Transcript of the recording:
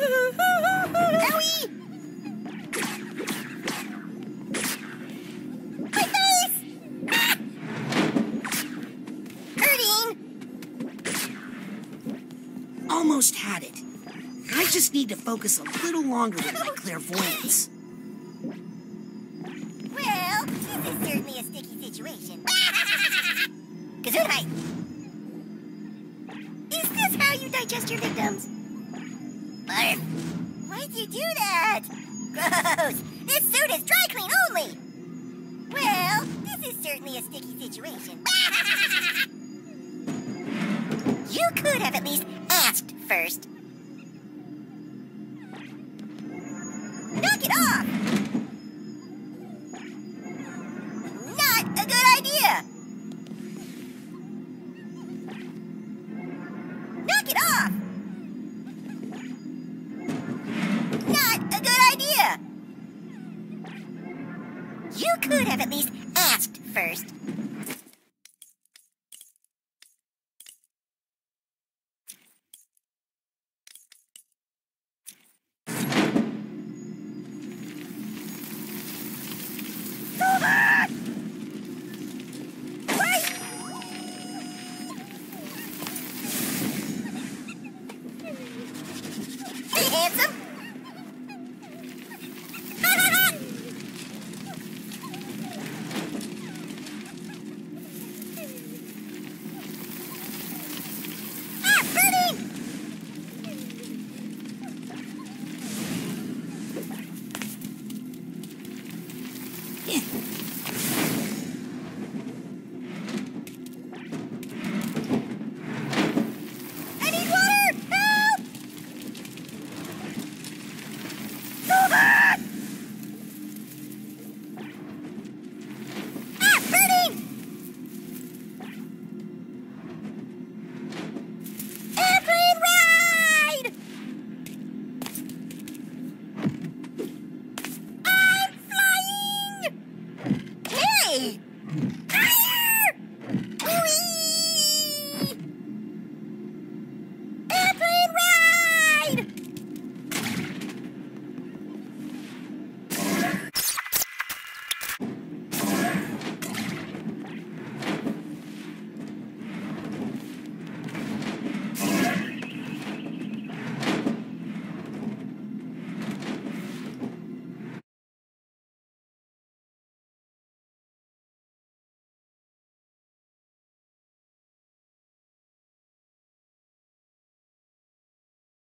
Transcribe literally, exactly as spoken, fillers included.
Owie! My face! Ah! Hurting! Almost had it. I just need to focus a little longer with my clairvoyance. Well, this is certainly a sticky situation. Gesundheit! Is this how you digest your victims? Barf! Why'd you do that? Gross! This suit is dry clean only! Well, this is certainly a sticky situation. You could have at least asked first. Knock it off! Not a good idea! Knock it off! Not a good idea! You could have at least asked first. Hey, handsome!